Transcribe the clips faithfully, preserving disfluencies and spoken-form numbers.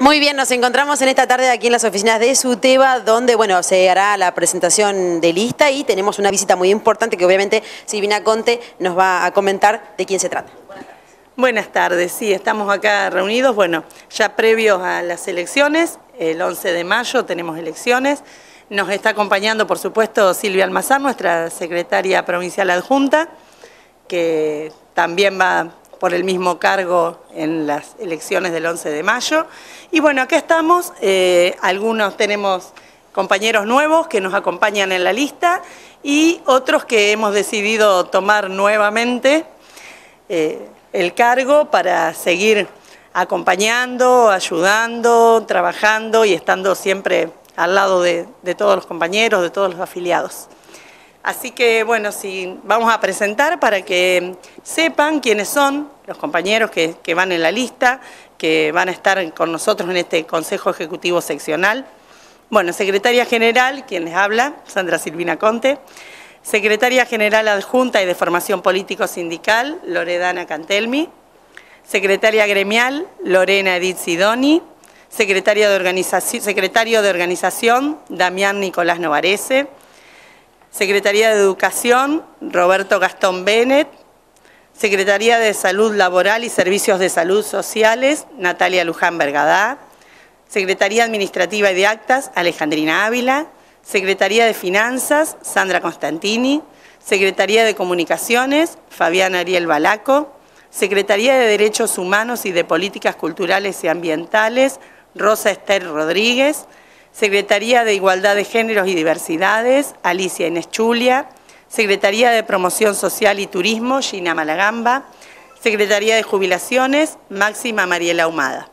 Muy bien, nos encontramos en esta tarde aquí en las oficinas de SUTEBA, donde bueno, se hará la presentación de lista y tenemos una visita muy importante que obviamente Silvina Conte nos va a comentar de quién se trata. Buenas tardes, sí, estamos acá reunidos, bueno, ya previos a las elecciones, el once de mayo tenemos elecciones, nos está acompañando por supuesto Silvia Almazán, nuestra secretaria provincial adjunta, que también va por el mismo cargo en las elecciones del once de mayo. Y bueno, acá estamos, eh, algunos tenemos compañeros nuevos que nos acompañan en la lista y otros que hemos decidido tomar nuevamente eh, el cargo para seguir acompañando, ayudando, trabajando y estando siempre al lado de, de todos los compañeros, de todos los afiliados. Así que, bueno, sí, vamos a presentar para que sepan quiénes son los compañeros que, que van en la lista, que van a estar con nosotros en este Consejo Ejecutivo Seccional. Bueno, Secretaria General, quien les habla, Sandra Silvina Conte. Secretaria General Adjunta y de Formación Político-Sindical, Loredana Cantelmi. Secretaria Gremial, Lorena Edith Sidoni. Secretaria de Organización, Secretario de Organización, Damián Nicolás Novarese. Secretaría de Educación, Roberto Gastón Bennett. Secretaría de Salud Laboral y Servicios de Salud Sociales, Natalia Luján Bergadá. Secretaría Administrativa y de Actas, Alejandrina Ávila. Secretaría de Finanzas, Sandra Constantini. Secretaría de Comunicaciones, Fabián Ariel Balaco. Secretaría de Derechos Humanos y de Políticas Culturales y Ambientales, Rosa Esther Rodríguez. Secretaría de Igualdad de Géneros y Diversidades, Alicia Inés Chulia. Secretaría de Promoción Social y Turismo, Gina Malagamba. Secretaría de Jubilaciones, Máxima Mariela Ahumada.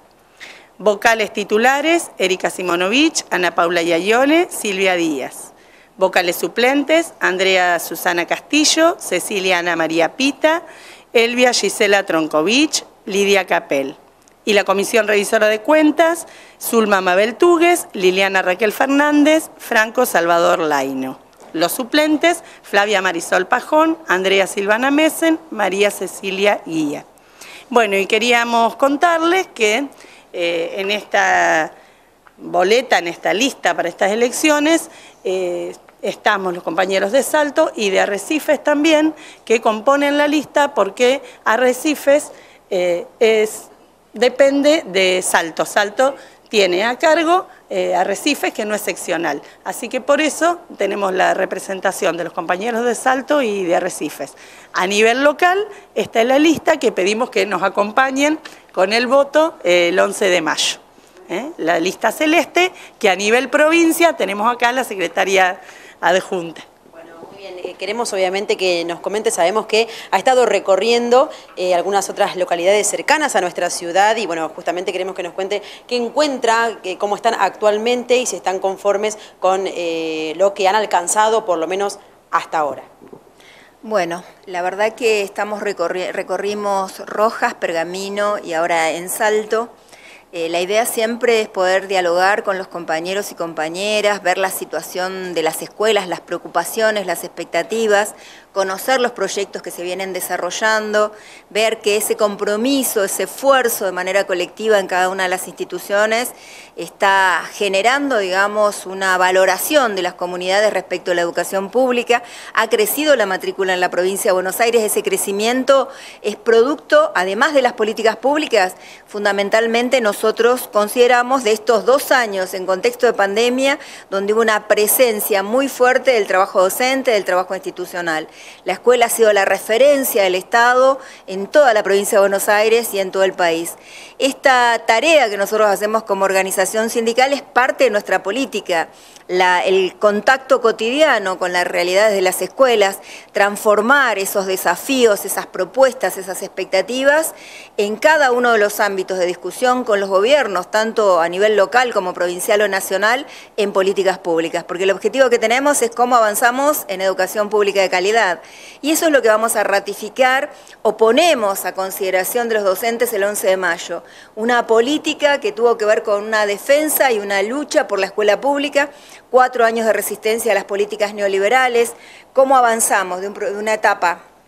Vocales titulares, Erika Simonovich, Ana Paula Yayone, Silvia Díaz. Vocales suplentes, Andrea Susana Castillo, Cecilia Ana María Pita, Elvia Gisela Tronkovich, Lidia Capel. Y la Comisión Revisora de Cuentas, Zulma Mabel Túguez, Liliana Raquel Fernández, Franco Salvador Laino. Los suplentes, Flavia Marisol Pajón, Andrea Silvana Messen, María Cecilia Guía. Bueno, y queríamos contarles que eh, en esta boleta, en esta lista para estas elecciones, eh, estamos los compañeros de Salto y de Arrecifes también, que componen la lista porque Arrecifes eh, es... depende de Salto. Salto tiene a cargo eh, Arrecifes, que no es seccional. Así que por eso tenemos la representación de los compañeros de Salto y de Arrecifes. A nivel local está en la lista que pedimos que nos acompañen con el voto eh, el once de mayo. ¿eh? La lista celeste, que a nivel provincia tenemos acá la secretaria adjunta. Bien, queremos obviamente que nos comente, sabemos que ha estado recorriendo eh, algunas otras localidades cercanas a nuestra ciudad y bueno, justamente queremos que nos cuente qué encuentra, que, cómo están actualmente y si están conformes con eh, lo que han alcanzado por lo menos hasta ahora. Bueno, la verdad que estamos recorri recorrimos Rojas, Pergamino y ahora en Salto. Eh, la idea siempre es poder dialogar con los compañeros y compañeras, ver la situación de las escuelas, las preocupaciones, las expectativas, conocer los proyectos que se vienen desarrollando, ver que ese compromiso, ese esfuerzo de manera colectiva en cada una de las instituciones está generando, digamos, una valoración de las comunidades respecto a la educación pública. Ha crecido la matrícula en la provincia de Buenos Aires, ese crecimiento es producto, además de las políticas públicas, fundamentalmente nosotros consideramos de estos dos años en contexto de pandemia, donde hubo una presencia muy fuerte del trabajo docente, del trabajo institucional. La escuela ha sido la referencia del Estado en toda la provincia de Buenos Aires y en todo el país. Esta tarea que nosotros hacemos como organización sindical es parte de nuestra política. La, el contacto cotidiano con las realidades de las escuelas, transformar esos desafíos, esas propuestas, esas expectativas en cada uno de los ámbitos de discusión con los gobiernos, tanto a nivel local como provincial o nacional, en políticas públicas. Porque el objetivo que tenemos es cómo avanzamos en educación pública de calidad. Y eso es lo que vamos a ratificar o ponemos a consideración de los docentes el once de mayo. Una política que tuvo que ver con una defensa y una lucha por la escuela pública, cuatro años de resistencia a las políticas neoliberales, cómo avanzamos de, un, de una etapa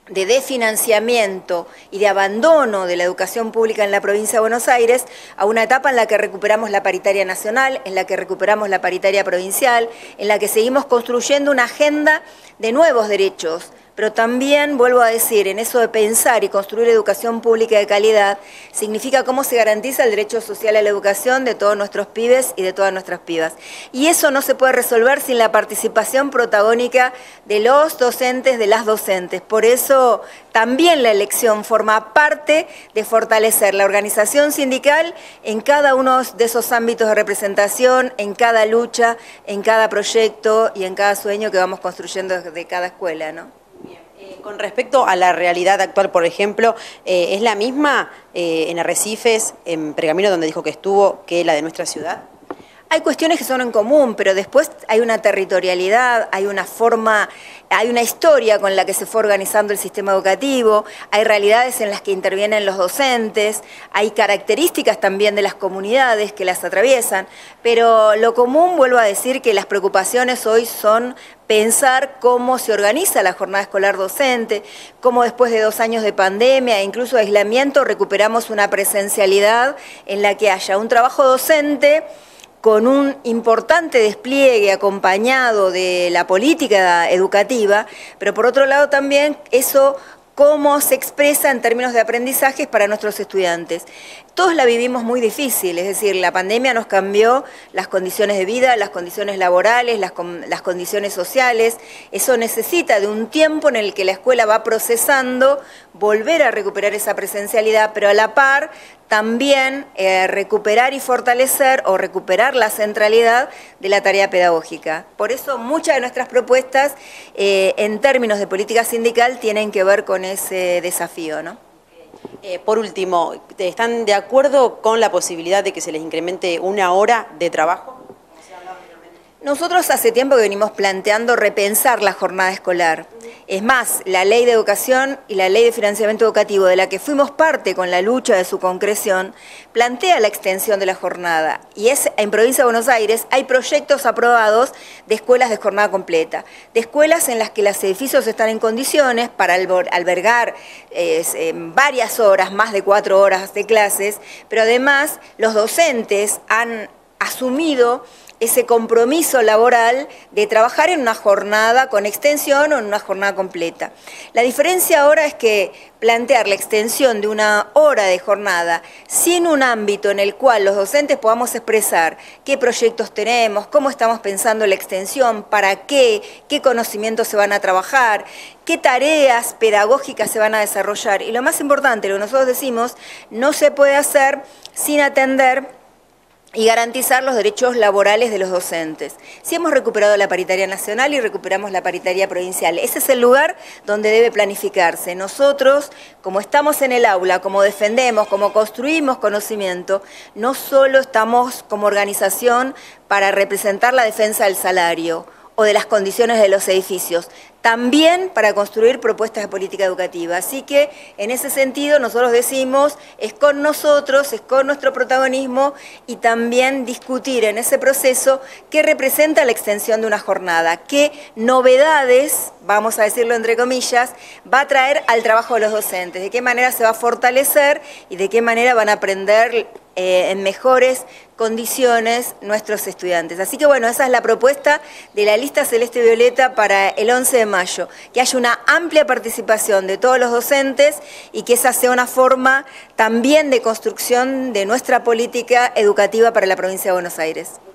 de desfinanciamiento y de abandono de la educación pública en la provincia de Buenos Aires a una etapa en la que recuperamos la paritaria nacional, en la que recuperamos la paritaria provincial, en la que seguimos construyendo una agenda de nuevos derechos. Pero también, vuelvo a decir, en eso de pensar y construir educación pública de calidad, significa cómo se garantiza el derecho social a la educación de todos nuestros pibes y de todas nuestras pibas. Y eso no se puede resolver sin la participación protagónica de los docentes, de las docentes. Por eso también la elección forma parte de fortalecer la organización sindical en cada uno de esos ámbitos de representación, en cada lucha, en cada proyecto y en cada sueño que vamos construyendo desde cada escuela, ¿no? Con respecto a la realidad actual, por ejemplo, eh, ¿es la misma eh, en Arrecifes, en Pergamino, donde dijo que estuvo, que la de nuestra ciudad? Hay cuestiones que son en común, pero después hay una territorialidad, hay una forma, hay una historia con la que se fue organizando el sistema educativo, hay realidades en las que intervienen los docentes, hay características también de las comunidades que las atraviesan, pero lo común, vuelvo a decir, que las preocupaciones hoy son pensar cómo se organiza la jornada escolar docente, cómo después de dos años de pandemia e incluso de aislamiento recuperamos una presencialidad en la que haya un trabajo docente con un importante despliegue acompañado de la política educativa, pero por otro lado también eso cómo se expresa en términos de aprendizajes para nuestros estudiantes. Todos la vivimos muy difícil, es decir, la pandemia nos cambió las condiciones de vida, las condiciones laborales, las, las condiciones sociales. Eso necesita de un tiempo en el que la escuela va procesando, volver a recuperar esa presencialidad, pero a la par también eh, recuperar y fortalecer o recuperar la centralidad de la tarea pedagógica. Por eso muchas de nuestras propuestas eh, en términos de política sindical tienen que ver con ese desafío, ¿no? Eh, por último, ¿están de acuerdo con la posibilidad de que se les incremente una hora de trabajo? Nosotros hace tiempo que venimos planteando repensar la jornada escolar. Es más, la Ley de Educación y la Ley de Financiamiento Educativo, de la que fuimos parte con la lucha de su concreción, plantea la extensión de la jornada. Y es en Provincia de Buenos Aires hay proyectos aprobados de escuelas de jornada completa, de escuelas en las que los edificios están en condiciones para albergar eh, varias horas, más de cuatro horas de clases, pero además los docentes han asumido ese compromiso laboral de trabajar en una jornada con extensión o en una jornada completa. La diferencia ahora es que plantear la extensión de una hora de jornada sin un ámbito en el cual los docentes podamos expresar qué proyectos tenemos, cómo estamos pensando la extensión, para qué, qué conocimientos se van a trabajar, qué tareas pedagógicas se van a desarrollar. Y lo más importante, lo que nosotros decimos, no se puede hacer sin atender y garantizar los derechos laborales de los docentes. Si hemos recuperado la paritaria nacional y recuperamos la paritaria provincial, ese es el lugar donde debe planificarse. Nosotros, como estamos en el aula, como defendemos, como construimos conocimiento, no solo estamos como organización para representar la defensa del salario o de las condiciones de los edificios, también para construir propuestas de política educativa. Así que, en ese sentido, nosotros decimos, es con nosotros, es con nuestro protagonismo y también discutir en ese proceso qué representa la extensión de una jornada, qué novedades, vamos a decirlo entre comillas, va a traer al trabajo de los docentes, de qué manera se va a fortalecer y de qué manera van a aprender eh, en mejores condiciones nuestros estudiantes. Así que bueno, esa es la propuesta de la lista Celeste Violeta para el once de mayo, que haya una amplia participación de todos los docentes y que esa sea una forma también de construcción de nuestra política educativa para la provincia de Buenos Aires.